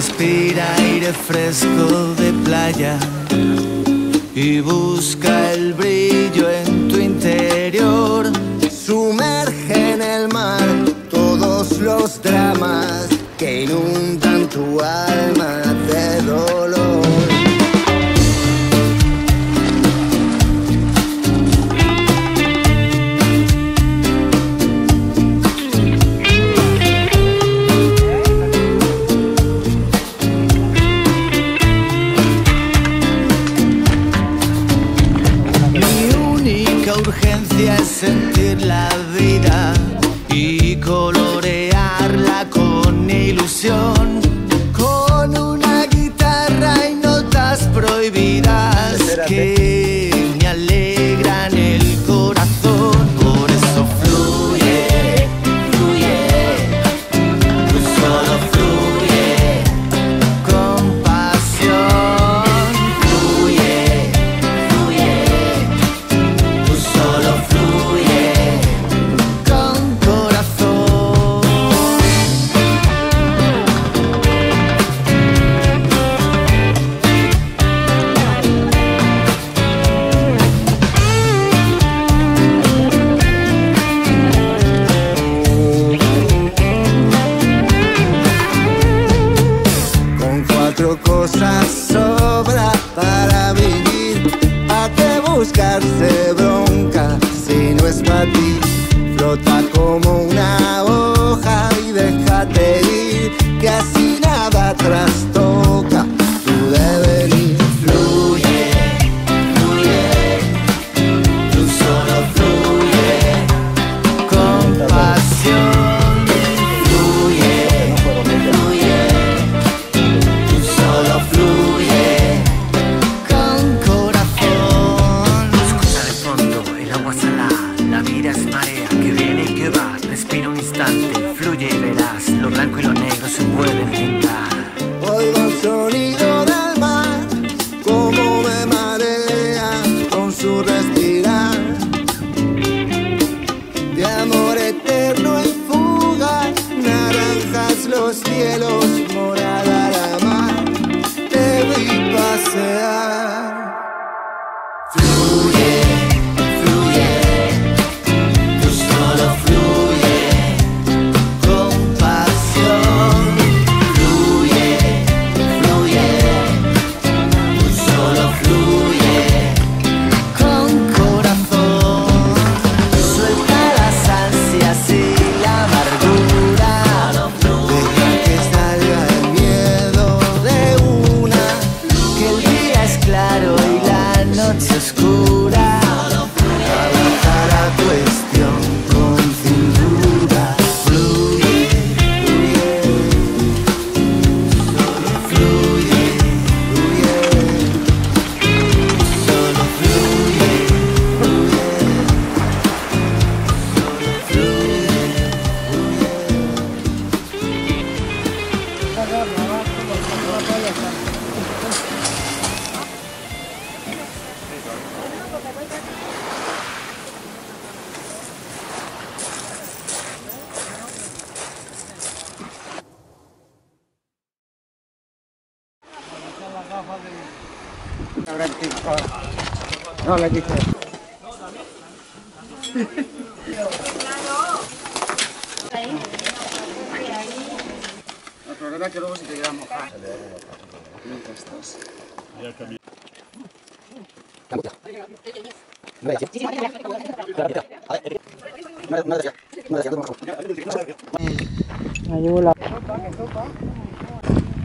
Respira aire fresco de playa y busca el brillo en tu interior. Sumerge en el mar todos los dramas que inundan tu alma de dolor. Urgencia es sentir la vida y colorearla con ilusión, con una guitarra y notas prohibidas que me alegran el corazón. Por eso fluye, fluye, tú solo fluye con pasión. Fluye, fluye, solo fluye con corazón. Con cuatro cosas sobra para vivir. ¿A qué buscarse bronca si no es para ti? Flota como una hoja y déjate ir, que así nada trastoca tu devenir. Fluye, fluye, tú solo fluye con pasión. Fluye, fluye, tú solo fluye con corazón. Escucha de fondo el agua salada, la vida es marea que viene y que va. Respira un instante, fluye y verás lo blanco y lo negro se pueden pintar. Oigo el sonido del mar, como me marea con su respirar. De amor eterno en fuga, naranjas los cielos, morada la mar, te vi pasear. Fluye, fluye, tú solo fluye con pasión. Fluye, fluye, tú solo fluye con corazón. Suelta las ansias y la amargura, deja que salga el miedo de una, que el día es claro y la noche oscura. Avanza la cuestión con cintura. Fluye, fluye, solo fluye, fluye, solo fluye, fluye, solo fluye, No, le dije. El problema es que luego se te queda a mojar. Mientras estás. Ayuda.